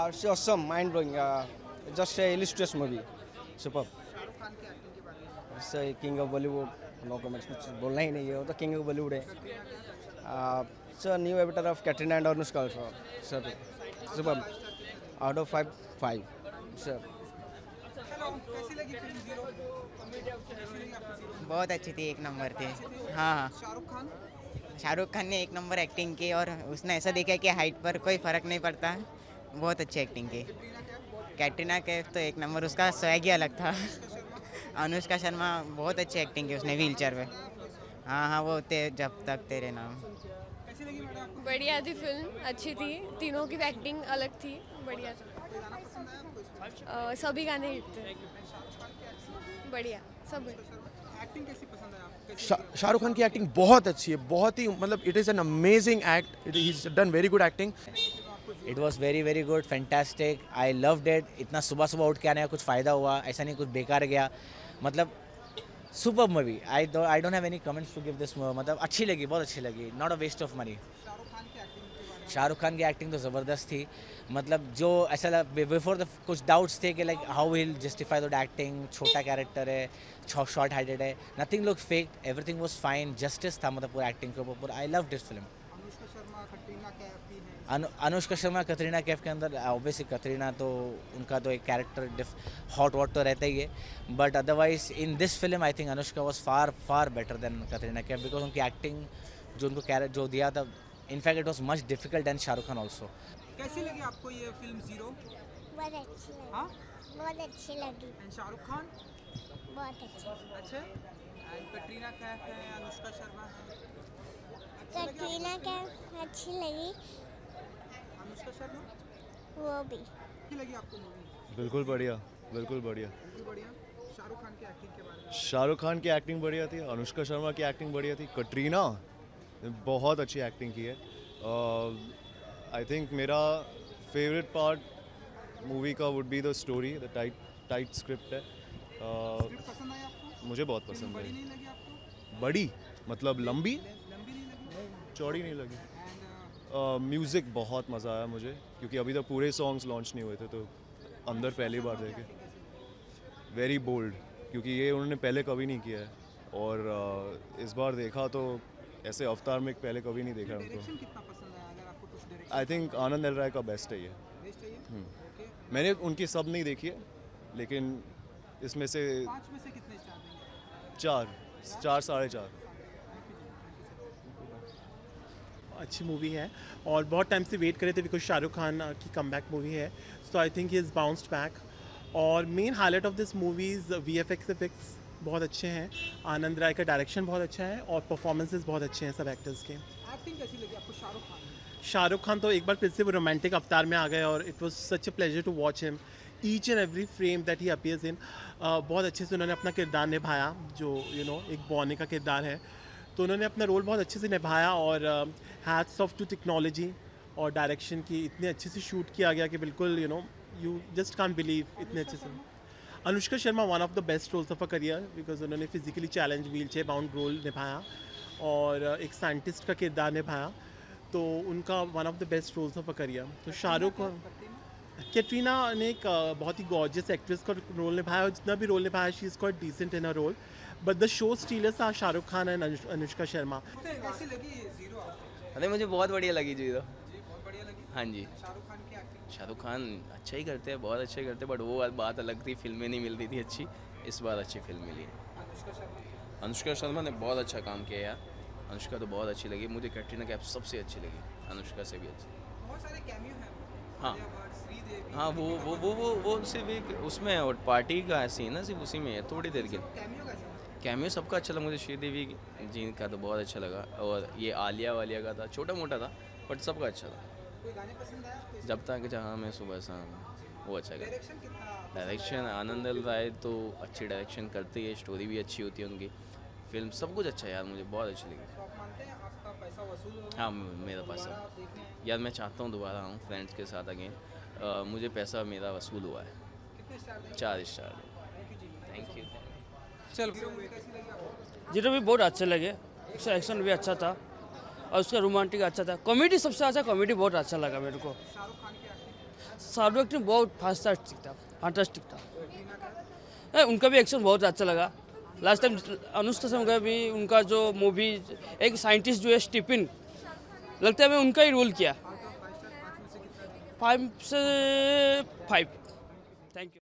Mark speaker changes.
Speaker 1: It's awesome, mind blowing. Just a illustrious movie. Superb. It's a king of Bollywood. No comments. कुछ बोलना ही नहीं है. वो तो king of Bollywood है. It's a new avatar of Katrina and Anushka also. Superb. Out of 5. Sure.
Speaker 2: बहुत अच्छी थी, एक नंबर थी. हाँ. शाहरुख खान ने एक नंबर एक्टिंग की और उसने ऐसा देखा कि हाइट पर कोई फ़र्क नहीं पड़ता. बहुत अच्छी एक्टिंग की. कैटरीना कैफ तो एक नंबर, उसका स्वैग ही अलग था. अनुष्का शर्मा बहुत अच्छी एक्टिंग की उसने व्हील चेयर पे. हाँ वो जब तक तेरे नाम.
Speaker 3: बढ़िया थी फिल्म, अच्छी थी. तीनों की एक्टिंग अलग थी, बढ़िया था. सभी गाने हिट थे. बढ़िया सब.
Speaker 4: एक्टिंग कैसी पसंद है आपको? शाहरुख खान की एक्टिंग बहुत अच्छी है, बहुत ही मतलब it is an amazing act. He is done very good acting.
Speaker 5: It was very good, fantastic. I loved it. इतना सुबह सुबह उठ के आने का कुछ फ़ायदा हुआ, ऐसा नहीं कुछ बेकार गया. मतलब super movie. I don't have any comments to give this. मतलब अच्छी लगी, बहुत अच्छी लगी. Not a waste of money. Shahrukh Khan की एक्टिंग तो ज़बरदस्त थी. मतलब जो ऐसा बिफोर द कुछ डाउट्स थे कि like how will justify the acting. छोटा कैरेक्टर है, शॉर्ट हाइटेड है. Nothing look fake, everything was fine. Justice था मतलब पूरा एक्टिंग के ऊपर. I love this film. Anushka Sharma Katrina Kaif के अंदर ऑब्वियसली कतरीना तो उनका तो एक कैरेक्टर हॉट वॉट तो रहता ही है. But otherwise in this film I think Anushka was far better than Katrina Kaif because उनकी एक्टिंग जो उनको कैरेक्टर जो दिया था. In fact it was much difficult than Shahrukh Khan also.
Speaker 4: कैसी लगी आपको ये फिल्म जीरो?
Speaker 6: बहुत अच्छी लगी.
Speaker 4: हाँ?
Speaker 6: बहुत अच्छी लगी.
Speaker 4: एंड शाहरुख खान
Speaker 6: बहुत अच्छी.
Speaker 4: अच्छे. एंड कटरीना कैफ है, अनुष्का शर्मा है.
Speaker 6: कैटरीना कैफ अच्छी लगी.
Speaker 4: अनुष्का शर्मा
Speaker 6: वो भी
Speaker 4: अच्छी लगी आपको मूवी?
Speaker 7: बिल्कुल बढ़िया, बिल्कुल बढ़िया.
Speaker 4: बिल्कुल बढ़िया. शाहरुख खान की एक्टिंग के बारे में?
Speaker 7: शाहरुख खान की एक्टिंग बढ़िया थी. अनुष्का शर्मा की एक्टिंग बढ़िया थी. कटरीना बहुत अच्छी एक्टिंग की है. आई थिंक मेरा फेवरेट पार्ट मूवी का would be the story. The tight script है.
Speaker 4: पसंद आई आपको?
Speaker 7: मुझे बहुत पसंद
Speaker 4: बड़ी
Speaker 7: आई.
Speaker 4: नहीं लगी आपको?
Speaker 7: बड़ी मतलब लंबी,
Speaker 4: लंबी नहीं लगी?
Speaker 7: चौड़ी नहीं लगी.
Speaker 4: एंड
Speaker 7: म्यूज़िक बहुत मज़ा आया मुझे क्योंकि अभी तक पूरे सॉन्ग्स लॉन्च नहीं हुए थे तो अंदर पहली बार देखे. वेरी बोल्ड क्योंकि ये उन्होंने पहले कभी नहीं किया है. और इस बार देखा तो ऐसे अवतार में पहले कभी नहीं देखा उनको.
Speaker 4: कितना पसंद आया अगर आपको कुछ direction?
Speaker 7: I think Anand L Rai का बेस्ट है ये.
Speaker 4: बेस्ट है ये? ओके.
Speaker 7: मैंने उनकी सब नहीं देखी है लेकिन इसमें से
Speaker 4: 5 में से कितने स्टार देंगे?
Speaker 7: 4 4.5.
Speaker 8: अच्छी मूवी है और बहुत टाइम से वेट करे थे बिकॉज शाहरुख खान की कमबैक मूवी है. So I think he is bounced back. और main highlight of this movies VFX effects बहुत अच्छे हैं. आनंद राय का डायरेक्शन बहुत अच्छा है और परफॉर्मेंसेस बहुत अच्छे हैं सब एक्टर्स के.
Speaker 4: एक्टिंग कैसी लगी आपको शाहरुख खान?
Speaker 8: शाहरुख खान तो एक बार फिर से वो रोमांटिक अवतार में आ गए और it was such a pleasure to watch him. Each and every frame that he appears in बहुत अच्छे से उन्होंने अपना किरदार निभाया जो एक बॉनी का किरदार है. तो उन्होंने अपना रोल बहुत अच्छे से निभाया और हैट्स ऑफ टू टेक्नोलॉजी और डायरेक्शन की. इतने अच्छे से शूट किया गया कि बिल्कुल यू जस्ट कांट बिलीव इतने अच्छे से. Anushka Sharma one of the best roles of a career because उन्होंने physically challenge wheelchair bound role निभाया और एक साइंटिस्ट का किरदार निभाया. तो उनका one of the best roles of a career. तो शाहरुख कैटरीना ने एक बहुत ही गॉर्जियस एक्ट्रेस का रोल निभाया और जितना भी रोल निभाया she is quite decent in a role. But the show stealers are Shahrukh Khan and Anushka Sharma.
Speaker 4: कैसी लगी जीरो आपको?
Speaker 9: अरे मुझे बहुत बढ़िया लगी जीरो.
Speaker 4: जी बहुत बढ़िया लगी.
Speaker 9: हाँ जी.
Speaker 4: शाहरुख खान की एक्टिंग?
Speaker 9: शाहरुख खान अच्छा ही करते हैं, बहुत अच्छा ही करते हैं. बट वो बात अलग थी, फिल्में नहीं मिलती थी अच्छी. इस बार अच्छी फिल्म मिली है. अनुष्का शर्मा ने बहुत अच्छा काम किया यार. अनुष्का तो बहुत अच्छी लगी मुझे. कैटरीना कैफ सबसे अच्छी लगी, अनुष्का से भी अच्छी.
Speaker 4: बहुत सारे कैमियो हैं.
Speaker 9: हाँ हाँ वो सिर्फ एक उसमें है और पार्टी का सीन है सिर्फ उसी में है थोड़ी देर के लिए. कैमियो सबका अच्छा लगा मुझे. श्रीदेवी जी का तो बहुत अच्छा लगा और ये आलिया वालिया का था, छोटा मोटा था बट सबका अच्छा था.
Speaker 4: कोई गाने पसंद आया आपको?
Speaker 9: जब तक जहाँ मैं सुबह शाम वो अच्छा लगा.
Speaker 4: डायरेक्शन कितना?
Speaker 9: डायरेक्शन आनंद एल राय तो अच्छी डायरेक्शन करती है. स्टोरी भी अच्छी होती है उनकी. फिल्म सब कुछ अच्छा है यार, मुझे बहुत अच्छी लगी.
Speaker 4: तो आप मानते हैं आपका पैसा वसूल होगा?
Speaker 9: हाँ मेरा पैसा यार मैं चाहता हूँ दोबारा आऊँ फ्रेंड्स के साथ अगेन. मुझे पैसा मेरा वसूल हुआ है.
Speaker 4: कितने स्टार देंगे?
Speaker 9: 4 स्टार. Thank you.
Speaker 4: चलो
Speaker 10: जीरो भी बहुत अच्छे लगे. उसका एक्शन भी अच्छा था और उसका रोमांटिक अच्छा था। कॉमेडी सबसे अच्छा, कॉमेडी बहुत अच्छा लगा मेरे को। शाहरुख एक्टिंग बहुत फैंटास्टिक था। उनका भी एक्शन बहुत अच्छा लगा। लास्ट टाइम अनुष्का शर्मा का भी उनका जो मूवी, एक साइंटिस्ट जो है स्टीफन, लगता है मैं उनका ही रोल किया। 5 से 5। Thank you.